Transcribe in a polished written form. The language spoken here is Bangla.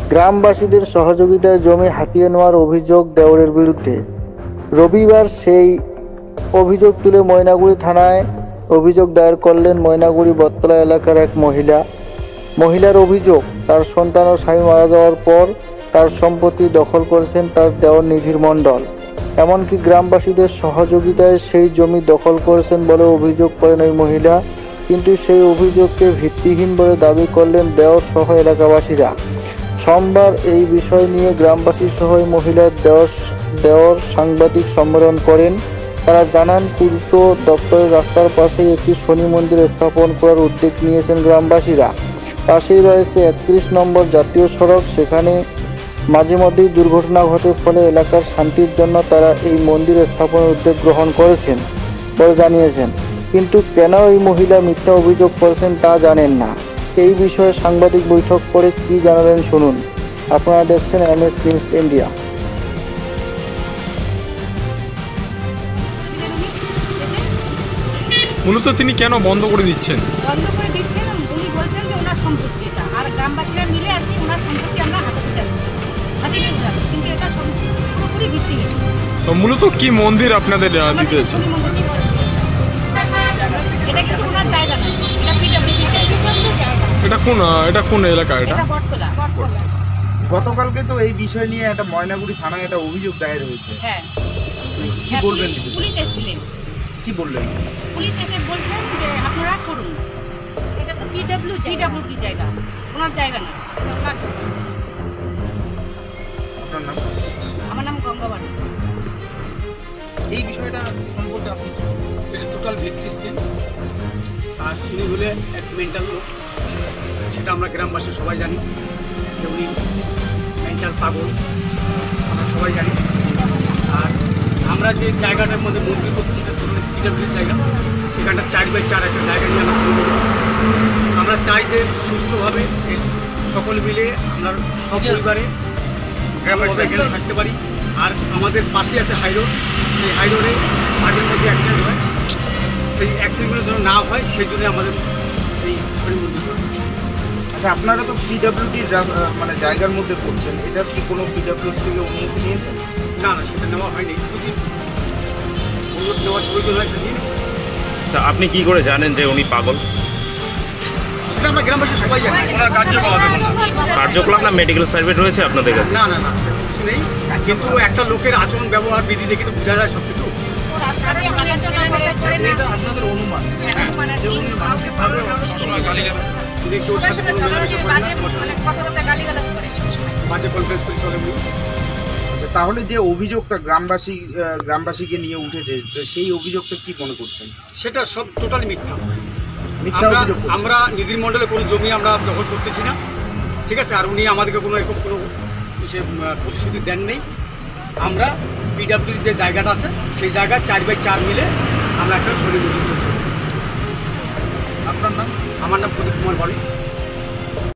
গ্রামবাসীদের সহযোগিতায় জমি হাতিয়ে নেওয়ার অভিযোগ দেওরের বিরুদ্ধে। রবিবার সেই অভিযোগ তুলে ময়নাগুড়ি থানায় অভিযোগ দায়ের করলেন ময়নাগুড়ি বটতলা এলাকার এক মহিলার অভিযোগ, তার সন্তান ও স্বামী মারা যাওয়ার পর তার সম্পত্তি দখল করেছেন তার দেওর নিধির মণ্ডল। এমনকি গ্রামবাসীদের সহযোগিতায় সেই জমি দখল করেছেন বলে অভিযোগ করেন ওই মহিলা, কিন্তু সেই অভিযোগকে ভিত্তিহীন বলে দাবি করলেন দেওর সহ এলাকাবাসীরা। সোমবার এই বিষয় নিয়ে গ্রামবাসী সহ ওই মহিলার দেওর সাংবাদিক সম্মেলন করেন। তারা জানান, পূর্ত দপ্তরের রাস্তার পাশেই একটি শনি মন্দির স্থাপন করার উদ্যোগ নিয়েছেন গ্রামবাসীরা। পাশেই রয়েছে 31 নম্বর জাতীয় সড়ক, সেখানে মাঝে মধ্যেই দুর্ঘটনা ঘটে, ফলে এলাকার শান্তির জন্য তারা এই মন্দির স্থাপনের উদ্যোগ গ্রহণ করেছেন বলে জানিয়েছেন। কিন্তু কেন এই মহিলা মিথ্যা অভিযোগ করেছেন তা জানেন না। এই বিষয়ে সাংবাদিক বৈঠক করে কি জানালেন শুনুন। আপনারা দেখছেন NS নিউজ ইন্ডিয়া। মূলত তিনি কেন বন্ধ করে দিচ্ছেন? উনি বলছেন যে ওনার সম্পত্তি এটা, আর গ্রামবাসীরা মিলে আর কি ওনার সম্পত্তি আমরা হাতাতে চাচ্ছি, কিন্তু এটা পুরোপুরি ভিত্তিহীন। মূলত কি মন্দির আপনাদের দিতে যাচ্ছেন? এটা কিন্তু ওনার জায়গা না, এটা পিডব্লিউডি জায়গা। এটা কোন এলাকা? এটা বটতলা। গতকালকে তো এই বিষয় নিয়ে একটা ময়নাগুড়ি থানায় একটা অভিযোগ দায়ের হয়েছে। হ্যাঁ, কি বলবেন? পুলিশ এসেছিলেন। কি বললেন? পুলিশ এসে বলছেন যে আপনারা করুন, এটা তো পিডব্লিউডি জায়গা, ওনার জায়গা না, এটা ওনার। আপনার নাম? আমার নাম গঙ্গাবাড়ি। এই বিষয়টা সম্পর্কে আপনি টোটাল ভিত্তিহীন, আর উনি হলে এক মেন্টাল লোক, সেটা আমরা গ্রামবাসী সবাই জানি যে উনি মেন্টাল পাগল, আমরা সবাই জানি। আর আমরা যে জায়গাটার মধ্যে মন্দির করছি সেটা ধরুন পিডব্লিউডির জায়গা, সেখানটা 4x4 একটা জায়গা নিয়ে আমরা জমি করছি। আমরা চাই যে সুস্থভাবে সকল মিলে আমরা সব পরিবারে গ্রামবাসীরা এখানে থাকতে পারি। আর আমাদের পাশে আছে হাইরোড, সেই হাইরোডে মাঝে মধ্যে অ্যাক্সিডেন্ট হয়, সেই অ্যাক্সিডেন্টগুলো যেন না হয় সেই জন্য আমাদের এই শনি মন্দির। আচ্ছা, আপনারা তো পিডব্লিউডির মানে জায়গার মধ্যে করছেন, এটা কি কোনো পিডব্লিউডি থেকে অনুমতি নিয়েছেন? না, সেটা নেওয়া হয়নি। যদি অনুমতি নেওয়ার প্রয়োজন হয় সেটা নিয়ে। তা আপনি কি করে জানেন যে উনি পাগল? সেটা আমরা গ্রামবাসী সবাই জানি। ওনার কার্যকলাপ না মেডিকেল সার্টিফিকেট রয়েছে আপনাদের কাছে? না, কিছু নেই, কিন্তু একটা লোকের আচরণ ব্যবহার বিধি দেখে তো বোঝা যায় সব কিছু। এটা আপনাদের অনুমান? বাজে কনফারেন্স করে চলে উনি। তাহলে যে অভিযোগটা গ্রামবাসীকে নিয়ে উঠেছে, সেই অভিযোগটা কি মনে করছেন? সেটা সব টোটালি মিথ্যা অভিযোগ। আমরা নিধির মণ্ডলে কোনো জমি আমরা দখল করতেছি না, ঠিক আছে? আর উনি আমাদেরকে কোনো এরকম কোনো সে প্রতিশ্রুতি দেন নেই। আমরা পিডব্লিউডির যে জায়গাটা আছে সেই জায়গায় 4x4 মিলে আমরা একটা শনি মন্দির করছি। আপনার নাম? আমার নাম প্রদীপ কুমার বাড়ি।